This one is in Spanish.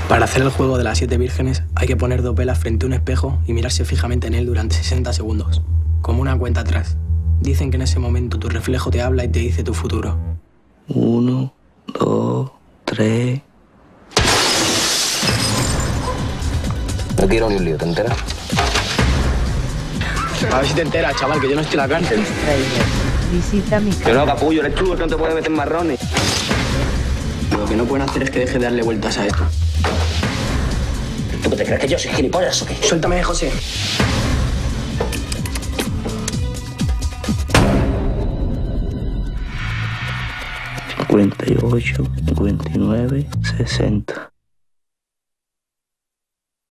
Para hacer el juego de las 7 vírgenes hay que poner 2 velas frente a un espejo y mirarse fijamente en él durante 60 segundos, como una cuenta atrás. Dicen que en ese momento tu reflejo te habla y te dice tu futuro. 1, 2, 3... No quiero ni un lío, ¿te enteras? A ver si te enteras, chaval, que yo no estoy en la cárcel. Visita mi Yo no, capullo, eres tú el que no te puede meter marrones. Lo que no pueden hacer es que deje de darle vueltas a esto. ¿Tú qué te crees que yo soy gilipollas o qué? Suéltame, José. 58, 59, 60.